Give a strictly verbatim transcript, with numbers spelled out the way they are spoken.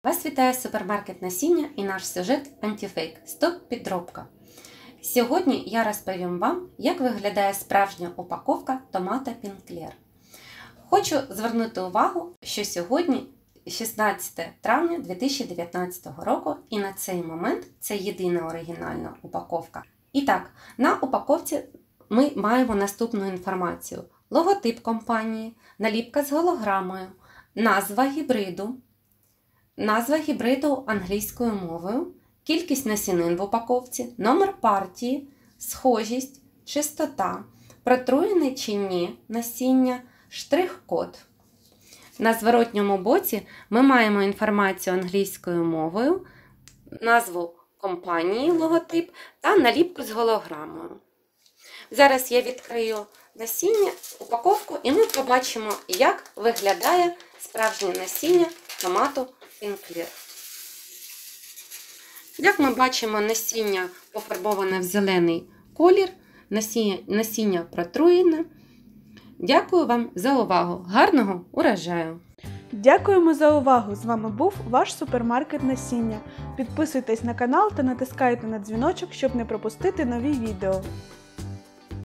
Вас вітає супермаркет насіння і наш сюжет антифейк «Стоп-підробка». Сьогодні я розповім вам, як виглядає справжня упаковка томата Пінклер. Хочу звернути увагу, що сьогодні шістнадцяте травня дві тисячі дев'ятнадцятого року і на цей момент це єдина оригінальна упаковка. І так, на упаковці ми маємо наступну інформацію. Логотип компанії, наліпка з голограмою, назва гібриду, назва гібриду англійською мовою, кількість насінин в упаковці, номер партії, схожість, чистота, протруєне чи ні насіння, штрих-код. На зворотньому боці ми маємо інформацію англійською мовою, назву компанії, логотип та наліпку з голограмою. Зараз я відкрию насіння, упаковку, і ми побачимо, як виглядає справжнє насіння томату Пінклер. Як ми бачимо, насіння пофарбоване в зелений колір, насіння, насіння протруєне. Дякую вам за увагу. Гарного урожаю! Дякуємо за увагу! З вами був ваш супермаркет насіння. Підписуйтесь на канал та натискайте на дзвіночок, щоб не пропустити нові відео.